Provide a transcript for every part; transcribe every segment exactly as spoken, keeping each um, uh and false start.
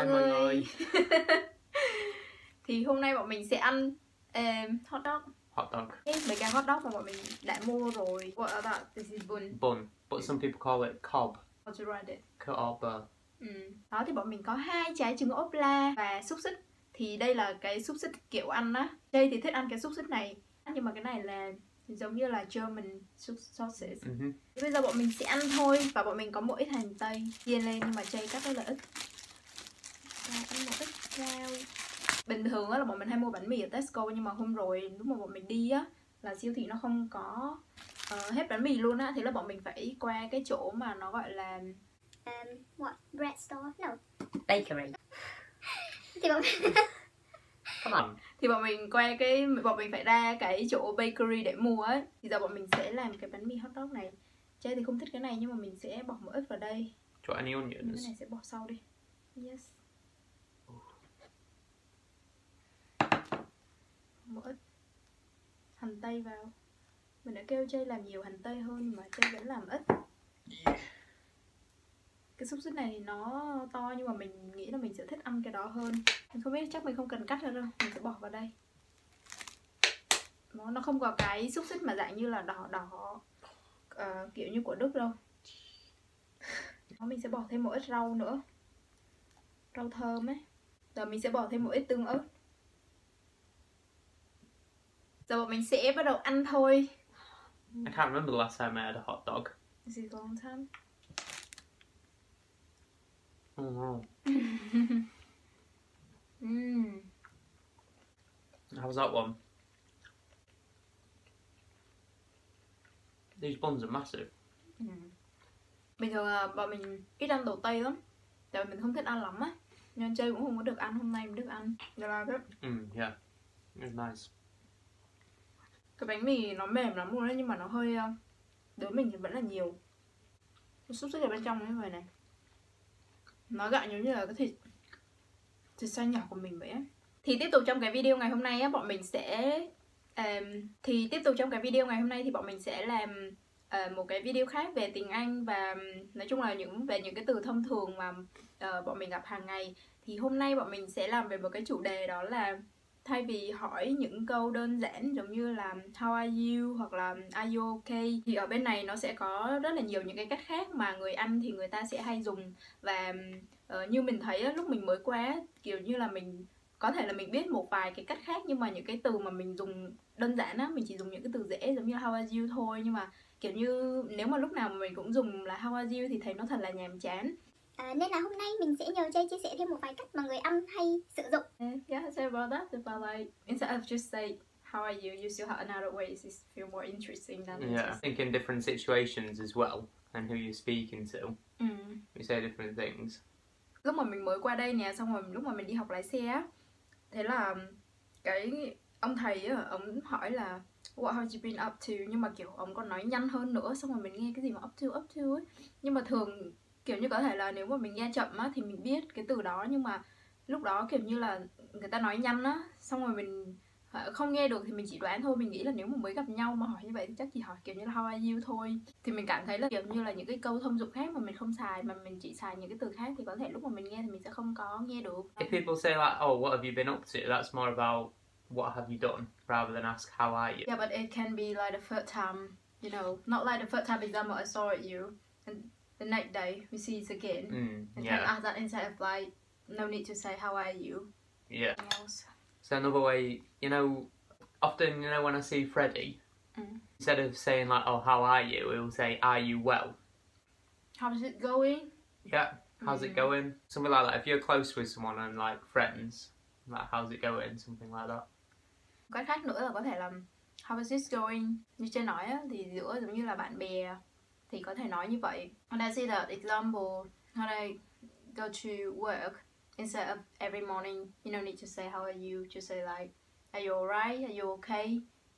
mọi người, mọi người. Thì hôm nay bọn mình sẽ ăn um, hot dog. Hot dog. Cái mấy cái hot dog mà bọn mình đã mua rồi. What are that? This is bun. Bun, but some people call it cob. How to write it? Cob. Ừ. Đó thì bọn mình có hai trái trứng ốp la và xúc xích. Thì đây là cái xúc xích kiểu ăn á. Đây thì thích ăn cái xúc xích này. Nhưng mà cái này là giống như là German sausage. Mm-hmm. Bây giờ bọn mình sẽ ăn thôi. Và bọn mình có một ít hành tây chiên lên, nhưng mà chay cắt rất là ít. Và ăn một ít rau. Bình thường á là bọn mình hay mua bánh mì ở Tesco, nhưng mà hôm rồi lúc mà bọn mình đi á là siêu thị nó không có uh, hết bánh mì luôn á. Thế là bọn mình phải qua cái chỗ mà nó gọi là um, what? Bread store? No. Bakery. Thì bọn Come on. Thì bọn mình qua cái bọn mình phải ra cái chỗ bakery để mua ấy. Thì giờ bọn mình sẽ làm cái bánh mì hot dog này. Chơi thì không thích cái này, nhưng mà mình sẽ bỏ một ít vào đây. Do you want any Cái onions? này sẽ bỏ sau đi. Yes. Một ít hành tây vào. Mình đã kêu Jay làm nhiều hành tây hơn, nhưng mà Jay vẫn làm ít. Yeah. Cái xúc xích này thì nó to, nhưng mà mình nghĩ là mình sẽ thích ăn cái đó hơn. Mình không biết, chắc mình không cần cắt ra đâu. Mình sẽ bỏ vào đây. Nó, nó không có cái xúc xích mà dạng như là đỏ đỏ uh, kiểu như của Đức đâu. Đó, mình sẽ bỏ thêm một ít rau nữa. Rau thơm ấy. Rồi mình sẽ bỏ thêm một ít tương ớt. Giờ bọn mình sẽ bắt đầu ăn thôi. I can't remember the last time I had a hot dog. This is a long time. Oh no. mm. How's that one? These buns are massive. Ừ. Bình thường là bọn mình ít ăn đồ Tây lắm. Tại vì mình không thích ăn lắm á. Nên chơi cũng không có được ăn, hôm nay mình được ăn. Đây là cái Mm, yeah. It's nice. Cái bánh mì nó mềm lắm luôn đấy, nhưng mà nó hơi đối với mình thì vẫn là nhiều. Cái xúc xích ở bên trong như vậy này. Nó dạng giống như là cái thịt thịt xay nhỏ của mình vậy á. Thì tiếp tục trong cái video ngày hôm nay á, bọn mình sẽ um, thì tiếp tục trong cái video ngày hôm nay thì bọn mình sẽ làm uh, một cái video khác về tiếng Anh, và nói chung là những về những cái từ thông thường mà uh, bọn mình gặp hàng ngày. Thì hôm nay bọn mình sẽ làm về một cái chủ đề, đó là thay vì hỏi những câu đơn giản giống như là how are you hoặc là are you okay, thì ở bên này nó sẽ có rất là nhiều những cái cách khác mà người Anh thì người ta sẽ hay dùng. Và uh, như mình thấy á, lúc mình mới qua kiểu như là mình có thể là mình biết một vài cái cách khác, nhưng mà những cái từ mà mình dùng đơn giản á, mình chỉ dùng những cái từ dễ giống như how are you thôi. Nhưng mà kiểu như nếu mà lúc nào mà mình cũng dùng là how are you thì thấy nó thật là nhàm chán. À, nên là hôm nay mình sẽ nhờ Jay chia sẻ thêm một vài cách mà người Anh hay sử dụng. Yeah, say about that. About like instead of just say how are you, you still have another way to feel more interesting than Yeah. just... I think in different situations as well, and who you're speaking to, Ừ. we say different things. Lúc mà mình mới qua đây nè, xong rồi lúc mà mình đi học lái xe á, thế là cái ông thầy á, ông hỏi là what have you been up to, nhưng mà kiểu ông còn nói nhanh hơn nữa, xong rồi mình nghe cái gì mà up to up to ấy. Nhưng mà thường kiểu như có thể là nếu mà mình nghe chậm á thì mình biết cái từ đó, nhưng mà lúc đó kiểu như là người ta nói nhanh á, xong rồi mình không nghe được thì mình chỉ đoán thôi. Mình nghĩ là nếu mà mới gặp nhau mà hỏi như vậy thì chắc chỉ hỏi kiểu như là how are you thôi. Thì mình cảm thấy là kiểu như là những cái câu thông dụng khác mà mình không xài, mà mình chỉ xài những cái từ khác, thì có thể lúc mà mình nghe thì mình sẽ không có nghe được. If people say like, oh, what have you been up to? That's more about what have you done, rather than ask how are you. Yeah, but it can be like the third time, you know, not like the third time example I saw at you, and the next day we see it again. Mm, And yeah. can ask that instead of like, no need to say how are you. Yeah. Else. So another way, you know, often, you know, when I see Freddie, mm. instead of saying like, oh, how are you, he'll say, are you well? How's it going? Yeah. How's Mm. it going? Something like that. If you're close with someone and like friends, like how's it going? Something like that. Cái khác nữa là có thể là how is this going? Như trên nói á, thì giữa giống như là bạn bè thì có thể nói như vậy. When I see that example, when I go to work, instead of every morning, you don't need to say how are you, just say like, are you alright? Are you okay?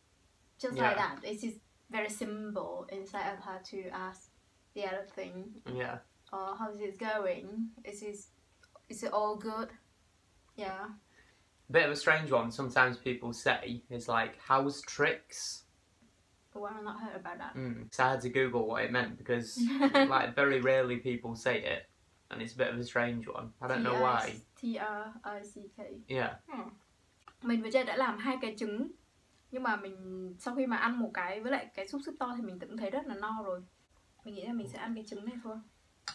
Just Yeah. like that. It's just very simple instead of how to ask the other thing. Yeah. Or how's it going? Is it, is it all good? Yeah. A bit of a strange one sometimes people say is like, how's tricks? Well, I've not heard about that. Mm. So I had to Google what it meant because like very rarely people say it. and it's a bit of a strange one. I don't know why. T R I C K. Yeah. Ừ. Mình với Jay đã làm hai cái trứng, nhưng mà mình sau khi mà ăn một cái với lại cái xúc xích to thì mình cũng thấy rất là no rồi. Mình nghĩ là mình sẽ ăn cái trứng này thôi.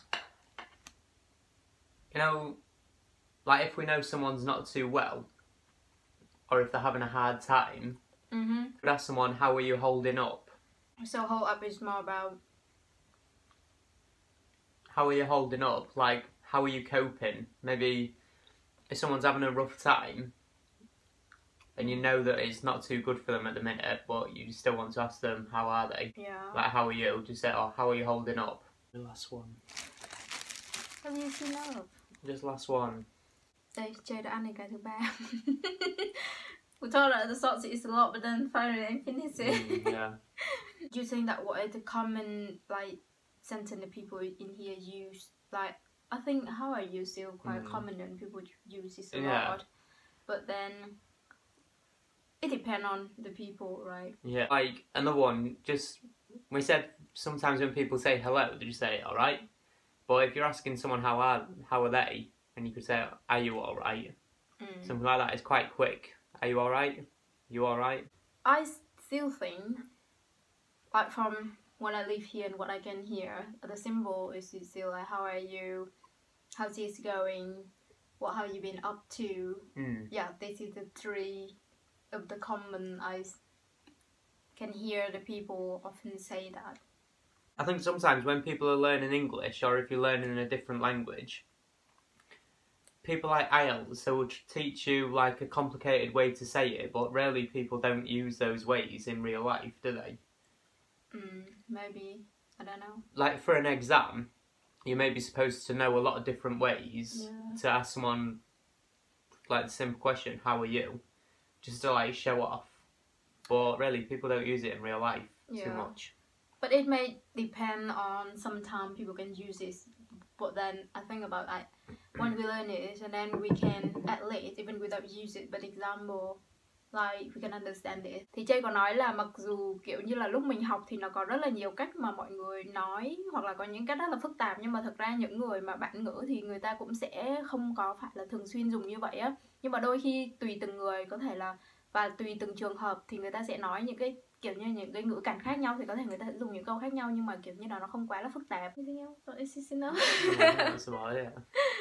You know, like if we know someone's not too well, or if they're having a hard time, Mm-hmm. we could ask someone, how are you holding up? So hold up is more about how are you holding up? Like, how are you coping? Maybe if someone's having a rough time and you know that it's not too good for them at the minute, but you still want to ask them, how are they? yeah. Like, how are you? Just say, oh, how are you holding up? The last one. Have you seen love? Just last one. Đây, Jay đã ăn đến cái thứ ba. We thought that the sauce is a lot, but then finally I finished it. Mm, yeah. Do you think that what is the common like sentence that people in here use? Like, I think how are you still quite Mm. common and people use this a Yeah. lot. But then it depends on the people, right? Yeah. Like, another one, just, we said sometimes when people say hello, they just say, alright? But if you're asking someone how are, how are they, and you could say, are you alright? Mm. Something like that, it's quite quick. Are you alright? You alright? I still think, like from when I live here and what I can hear, the symbol is still like, how are you? How's this going? What have you been up to? Mm. Yeah, this is the three of the common I can hear the people often say that. I think sometimes when people are learning English, or if you're learning in a different language, people like I E L T S, they will teach you like a complicated way to say it, but rarely people don't use those ways in real life, do they? Mm, maybe, I don't know. Like for an exam, you may be supposed to know a lot of different ways Yeah. to ask someone like the simple question, how are you? Just to like show off. But really people don't use it in real life too Yeah. much. But it may depend on, sometimes people can use this, but then I think about like when we learn it and then we can at least even without use it, but example like we can understand it. Thì Jay có nói là mặc dù kiểu như là lúc mình học thì nó có rất là nhiều cách mà mọi người nói, hoặc là có những cách rất là phức tạp, nhưng mà thực ra những người mà bản ngữ thì người ta cũng sẽ không có phải là thường xuyên dùng như vậy á. Nhưng mà đôi khi tùy từng người có thể là, và tùy từng trường hợp thì người ta sẽ nói những cái kiểu như những cái ngữ cảnh khác nhau, thì có thể người ta sẽ dùng những câu khác nhau, nhưng mà kiểu như là nó không quá là phức tạp. Anything else? Or is this enough? Yeah, that's about it.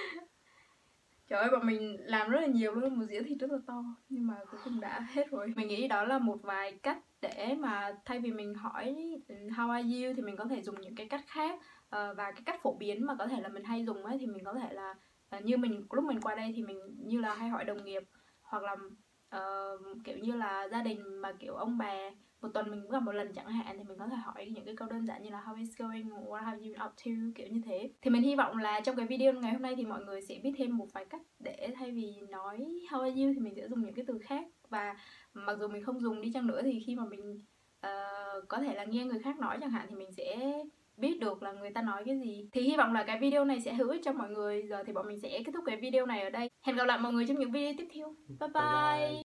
Trời ơi, bọn mình làm rất là nhiều luôn, một dĩa thịt rất là to, nhưng mà cuối cùng đã hết rồi. Mình nghĩ đó là một vài cách để mà thay vì mình hỏi how are you thì mình có thể dùng những cái cách khác. uh, Và cái cách phổ biến mà có thể là mình hay dùng ấy thì mình có thể là uh, như mình lúc mình qua đây thì mình như là hay hỏi đồng nghiệp, hoặc là uh, kiểu như là gia đình mà kiểu ông bà một tuần mình cũng gặp một lần chẳng hạn, thì mình có thể hỏi những cái câu đơn giản như là how is going, what have you been up to, kiểu như thế. Thì mình hy vọng là trong cái video ngày hôm nay thì mọi người sẽ biết thêm một vài cách để thay vì nói how are you thì mình sẽ dùng những cái từ khác. Và mặc dù mình không dùng đi chăng nữa thì khi mà mình uh, có thể là nghe người khác nói chẳng hạn thì mình sẽ biết được là người ta nói cái gì. Thì hy vọng là cái video này sẽ hữu ích cho mọi người. Giờ thì bọn mình sẽ kết thúc cái video này ở đây. Hẹn gặp lại mọi người trong những video tiếp theo. Bye bye, bye, bye.